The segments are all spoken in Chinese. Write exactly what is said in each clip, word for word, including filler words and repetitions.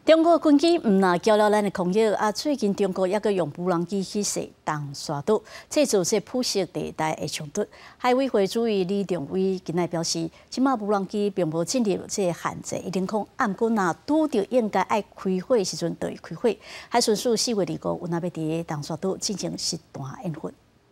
中国军机唔那交了咱的空域，啊，最近中国也个用无人机去射东沙岛，这就是普色地带的冲突。海委会主委李仲伟今日表示，即马无人机并无进入这个限制一领空，啊，毋过若拄着应该爱开火时阵，就会开火。海巡署四月二五有那要伫东沙岛进行实弹演训。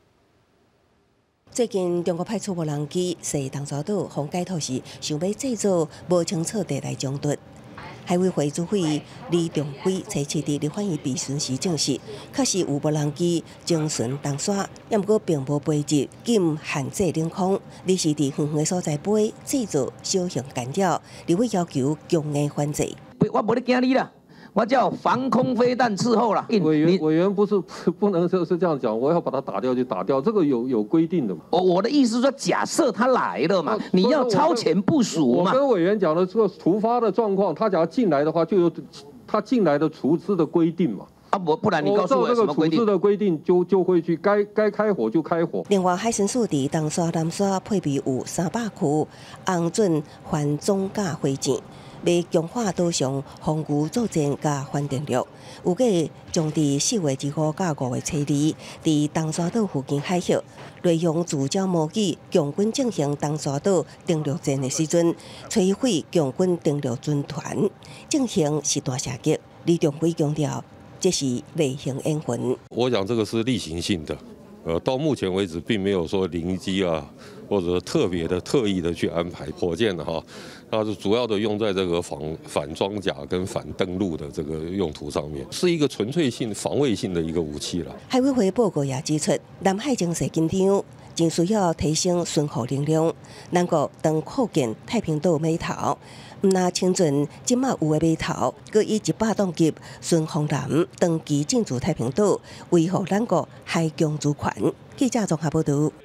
最近中国派出无人机射东沙岛，方解读是想要制造无清楚地带冲突。海委会主委李仲伟初七伫立法院备询时证实，确实有无人机经巡东沙，也毋过并无飞入禁限制领空，而是伫远远的所在飞，制造小型干扰，立委要求强硬反制。 我无咧惊你啦。 我叫防空飞弹伺候了。 委员委员不是不能就是这样讲，我要把它打掉就打掉，这个有有规定的嘛。 我我的意思说，假设他来了嘛，你要超前部署嘛。 我跟委员讲的这个突发的状况，他假如进来的话，就有他进来的处置的规定嘛。 啊不，不然你告诉我什么规定？ 处置的规定就就会去该该开火就开火。 另外，海巡署伫东沙、南沙配备有三百区红准反装甲火箭。 要强化岛上防御作战甲反电力，预计将伫四月二号到五月初二，伫东沙岛附近海域，雷用自礁模拟强军进行东沙岛登陆战的时阵，摧毁强军登陆军团，进行实弹射击。李仲伟强调，这是例行演训。 我讲这个是例行性的，呃，到目前为止并没有说临机啊。 或者特别的、特意的去安排火箭的哈，它是主要的用在这个防反装甲跟反登陆的这个用途上面，是一个纯粹性防卫性的一个武器了。 海委会报告也指出，南海情势紧张，正需要提升巡航能量。咱国当扩建太平岛码头，毋那清准即马有的码头，佮以一百吨级巡航舰长期进驻太平岛，维护咱国海疆主权。记者综合报道。